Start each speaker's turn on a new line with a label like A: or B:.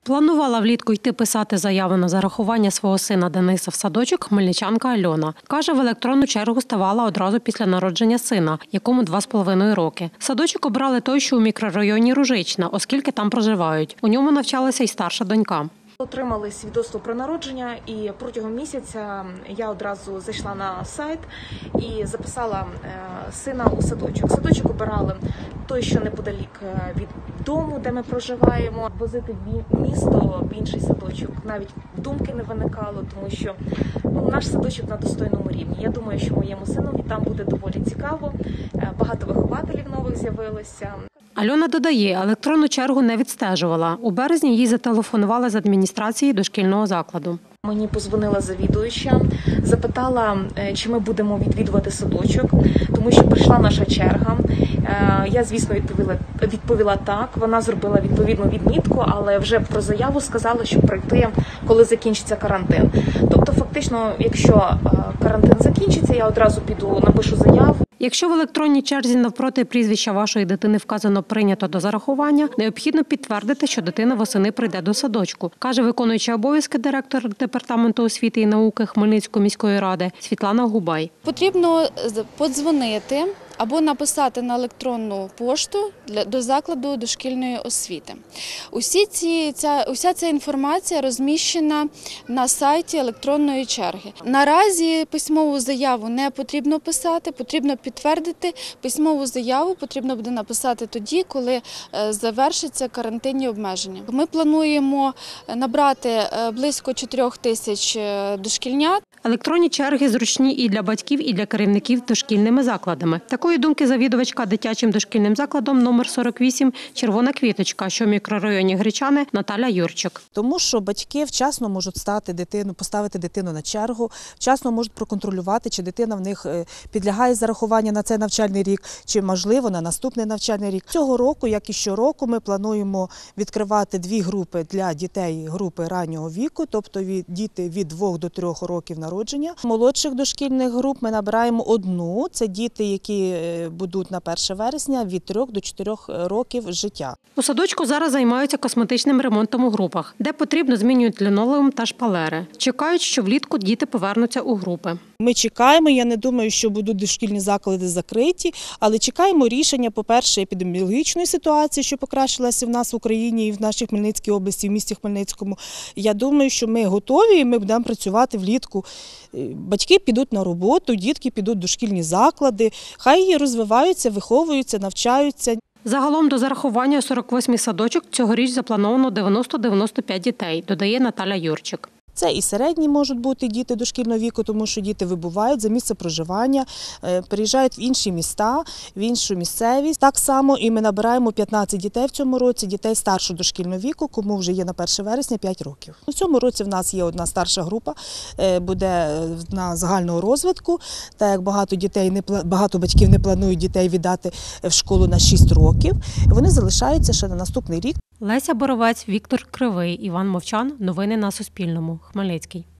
A: Планувала влітку йти писати заяву на зарахування свого сина Дениса в садочок хмельничанка Альона. Каже, в електронну чергу ставала одразу після народження сина, якому 2,5 роки. Садочок обрали той, що у мікрорайоні Ружична, оскільки там проживають. У ньому навчалася й старша донька.
B: Отримали свідоцтво про народження, і протягом місяця я одразу зайшла на сайт і записала сина у садочок. Садочок обирали той, що неподалік від дому, де ми проживаємо. Возити в місто, в інший садочок навіть думки не виникало, тому що наш садочок на достойному рівні. Я думаю, що моєму синові там буде доволі цікаво. Багато вихователів нових з'явилося.
A: Альона додає, електронну чергу не відстежувала. У березні їй зателефонували з адміністрації дошкільного закладу.
B: Мені подзвонила завідуюча, запитала, чи ми будемо відвідувати садочок, тому що прийшла наша черга. Я, звісно, відповіла так. Вона зробила відповідну відмітку, але вже про заяву сказала, що прийти, коли закінчиться карантин. Тобто, фактично, якщо карантин закінчиться, я одразу піду, напишу заяву.
A: Якщо в електронній черзі навпроти прізвища вашої дитини вказано «прийнято до зарахування», необхідно підтвердити, що дитина восени прийде до садочку, каже виконуюча обов'язки директор Департаменту освіти і науки Хмельницької міської ради Світлана Губай.
C: Потрібно подзвонити або написати на електронну пошту до закладу дошкільної освіти. Уся ця інформація розміщена на сайті електронної черги. Наразі письмову заяву не потрібно писати, потрібно підтвердити. Письмову заяву потрібно буде написати тоді, коли завершаться карантинні обмеження. Ми плануємо набрати близько 4 тисяч дошкільнят.
A: Електронні черги зручні і для батьків, і для керівників дошкільними закладами. Такої думки завідувачка дитячим дошкільним закладом номер 48 «Червона квіточка», що в мікрорайоні Гречани, Наталя Юрчик.
D: Тому що батьки вчасно можуть поставити дитину на чергу, вчасно можуть проконтролювати, чи дитина в них підлягає зарахуванню на цей навчальний рік, чи, можливо, на наступний навчальний рік. Цього року, як і щороку, ми плануємо відкривати 2 групи для дітей групи раннього віку, тобто діти від 2 до 3 років народження. Молодших дошкільних груп ми набираємо 1. Це діти, які будуть на 1 вересня від 3 до 4 років життя.
A: У садочку зараз займаються косметичним ремонтом у групах. Де потрібно, змінюють лінолеум та шпалери. Чекають, що влітку діти повернуться у групи.
D: Ми чекаємо, я не думаю, що будуть дошкільні заклади закриті, але чекаємо рішення, по-перше, епідеміологічної ситуації, що покращилася в нас в Україні і в нашій Хмельницькій області, в місті Хмельницькому. Я думаю, що ми готові і ми будемо працювати влітку. Батьки підуть на роботу, дітки підуть в дошкільні заклади, хай розвиваються, виховуються, навчаються.
A: Загалом до зарахування у 48-й садочок цьогоріч заплановано 90-95 дітей, додає Наталя Юрчик.
D: Це і середні можуть бути діти дошкільного віку, тому що діти вибувають за місце проживання, переїжджають в інші міста, в іншу місцевість. Так само і ми набираємо 15 дітей в цьому році, дітей старшого дошкільного віку, кому вже є на 1 вересня 5 років. У цьому році в нас є одна старша група, буде на загального розвитку, так як багато батьків не планують дітей віддати в школу на 6 років, вони залишаються ще на наступний рік.
A: Леся Боровець, Віктор Кривий, Іван Мовчан. Новини на Суспільному. Хмельницький.